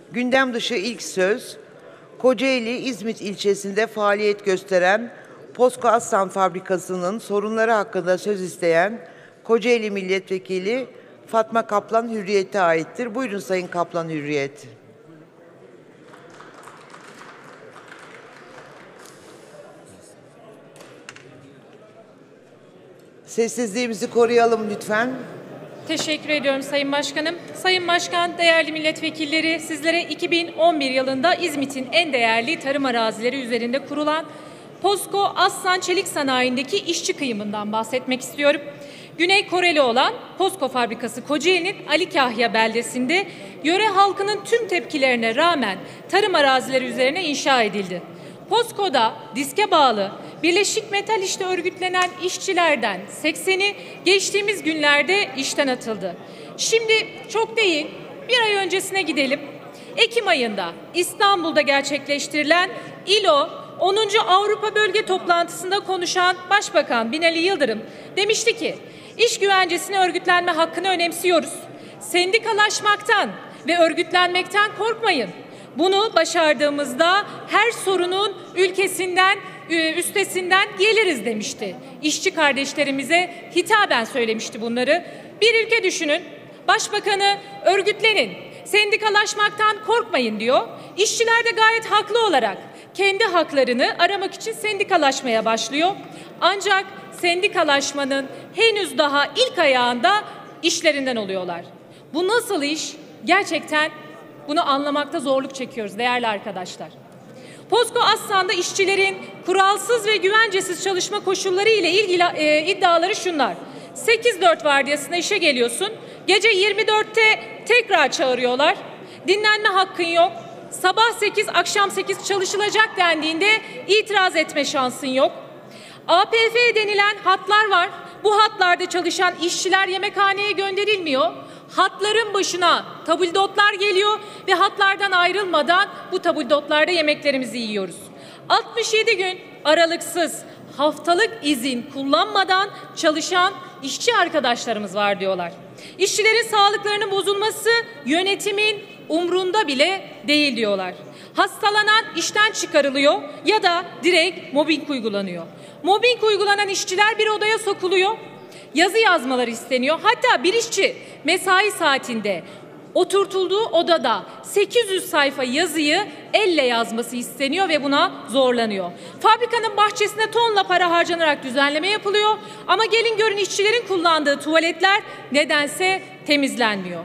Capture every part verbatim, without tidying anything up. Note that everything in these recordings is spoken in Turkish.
Gündem dışı ilk söz, Kocaeli İzmit ilçesinde faaliyet gösteren Posko Aslan Fabrikası'nın sorunları hakkında söz isteyen Kocaeli Milletvekili Fatma Kaplan Hürriyet'e aittir. Buyurun Sayın Kaplan Hürriyet. Sessizliğimizi koruyalım lütfen. Teşekkür ediyorum Sayın Başkanım. Sayın Başkan, değerli milletvekilleri, sizlere iki bin on bir yılında İzmit'in en değerli tarım arazileri üzerinde kurulan Posko Aslan Çelik Sanayi'ndeki işçi kıyımından bahsetmek istiyorum. Güney Koreli olan Posko Fabrikası Kocaeli'nin Ali Kahya beldesinde yöre halkının tüm tepkilerine rağmen tarım arazileri üzerine inşa edildi. Posko'da diske bağlı Birleşik Metal İş'te örgütlenen işçilerden sekseni geçtiğimiz günlerde işten atıldı. Şimdi çok değil, bir ay öncesine gidelim. Ekim ayında İstanbul'da gerçekleştirilen İLO onuncu Avrupa Bölge Toplantısı'nda konuşan Başbakan Binali Yıldırım demişti ki, iş güvencesini, örgütlenme hakkını önemsiyoruz. Sendikalaşmaktan ve örgütlenmekten korkmayın. Bunu başardığımızda her sorunun ülkesinden, üstesinden geliriz demişti. İşçi kardeşlerimize hitaben söylemişti bunları. Bir ülke düşünün, başbakanı örgütlenin, sendikalaşmaktan korkmayın diyor. İşçiler de gayet haklı olarak kendi haklarını aramak için sendikalaşmaya başlıyor. Ancak sendikalaşmanın henüz daha ilk ayağında işlerinden oluyorlar. Bu nasıl iş? Gerçekten bunu anlamakta zorluk çekiyoruz değerli arkadaşlar. Posko Aslan'da işçilerin kuralsız ve güvencesiz çalışma koşulları ile ilgili e, iddiaları şunlar. sekiz dört vardiyasına işe geliyorsun. Gece yirmi dörtte tekrar çağırıyorlar. Dinlenme hakkın yok. Sabah sekiz, akşam sekiz çalışılacak dendiğinde itiraz etme şansın yok. A P F denilen hatlar var. Bu hatlarda çalışan işçiler yemekhaneye gönderilmiyor. Hatların başına tabldotlar geliyor ve hatlardan ayrılmadan bu tabldotlarda yemeklerimizi yiyoruz. altmış yedi gün aralıksız haftalık izin kullanmadan çalışan işçi arkadaşlarımız var diyorlar. İşçilerin sağlıklarının bozulması yönetimin umrunda bile değil diyorlar. Hastalanan işten çıkarılıyor ya da direkt mobbing uygulanıyor. Mobbing uygulanan işçiler bir odaya sokuluyor. Yazı yazmaları isteniyor. Hatta bir işçi mesai saatinde oturtulduğu odada sekiz yüz sayfa yazıyı elle yazması isteniyor ve buna zorlanıyor. Fabrikanın bahçesine tonla para harcanarak düzenleme yapılıyor ama gelin görün işçilerin kullandığı tuvaletler nedense temizlenmiyor.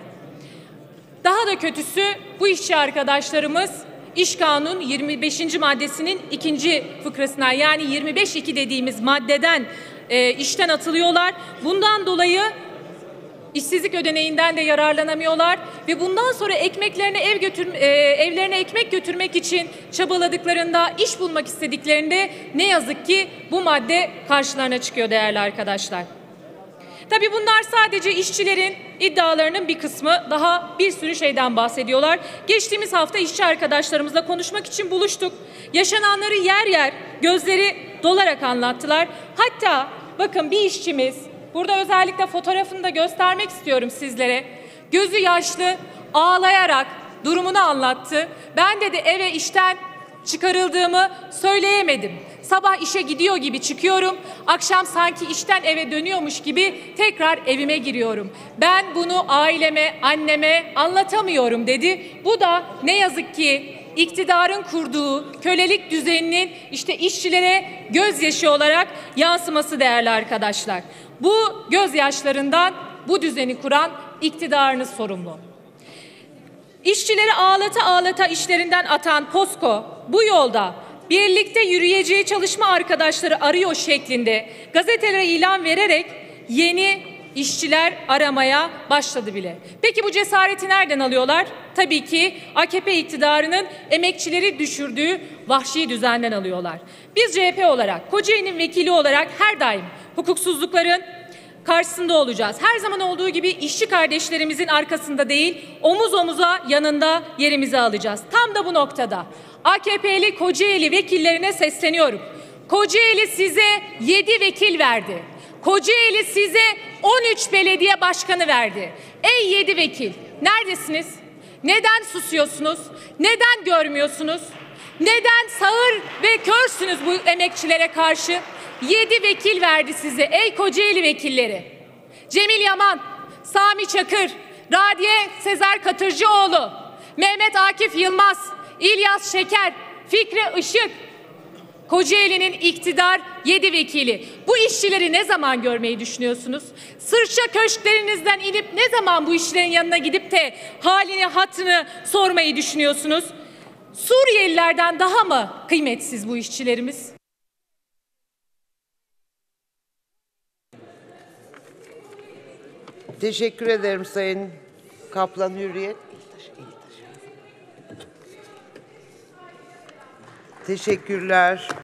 Daha da kötüsü, bu işçi arkadaşlarımız İş Kanun yirmi beşinci maddesinin ikinci fıkrasına, yani yirmi beş iki dediğimiz maddeden e, işten atılıyorlar. Bundan dolayı işsizlik ödeneğinden de yararlanamıyorlar ve bundan sonra ekmeklerine ev götür, e, evlerine ekmek götürmek için çabaladıklarında, iş bulmak istediklerinde ne yazık ki bu madde karşılarına çıkıyor değerli arkadaşlar. Tabii bunlar sadece işçilerin iddialarının bir kısmı, daha bir sürü şeyden bahsediyorlar. Geçtiğimiz hafta işçi arkadaşlarımızla konuşmak için buluştuk. Yaşananları yer yer gözleri dolarak anlattılar. Hatta bakın bir işçimiz, burada özellikle fotoğrafını da göstermek istiyorum sizlere. Gözü yaşlı, ağlayarak durumunu anlattı. Ben dedi eve işten çıkarıldığımı söyleyemedim. Sabah işe gidiyor gibi çıkıyorum, akşam sanki işten eve dönüyormuş gibi tekrar evime giriyorum. Ben bunu aileme, anneme anlatamıyorum dedi. Bu da ne yazık ki iktidarın kurduğu kölelik düzeninin işte işçilere gözyaşı olarak yansıması değerli arkadaşlar. Bu gözyaşlarından bu düzeni kuran iktidarınız sorumlu. İşçileri ağlata ağlata işlerinden atan Posko bu yolda birlikte yürüyeceği çalışma arkadaşları arıyor şeklinde gazetelere ilan vererek yeni işçiler aramaya başladı bile. Peki bu cesareti nereden alıyorlar? Tabii ki A K P iktidarının emekçileri düşürdüğü vahşi düzenden alıyorlar. Biz C H P olarak, Kocaeli'nin vekili olarak her daim hukuksuzlukların karşısında olacağız. Her zaman olduğu gibi işçi kardeşlerimizin arkasında değil, omuz omuza yanında yerimizi alacağız. Tam da bu noktada A K P'li Kocaeli vekillerine sesleniyorum. Kocaeli size yedi vekil verdi. Kocaeli size on üç belediye başkanı verdi. Ey yedi vekil, neredesiniz? Neden susuyorsunuz? Neden görmüyorsunuz? Neden sağır ve körsünüz bu emekçilere karşı? Yedi vekil verdi size ey Kocaeli vekilleri. Cemil Yaman, Sami Çakır, Radiye Sezer Katırcıoğlu, Mehmet Akif Yılmaz, İlyas Şeker, Fikri Işık. Kocaeli'nin iktidar yedi vekili. Bu işçileri ne zaman görmeyi düşünüyorsunuz? Sırça köşklerinizden inip ne zaman bu işçilerin yanına gidip de halini hatırını sormayı düşünüyorsunuz? Suriyelilerden daha mı kıymetsiz bu işçilerimiz? Teşekkür ederim Sayın Kaplan Hürriyet. Teşekkürler.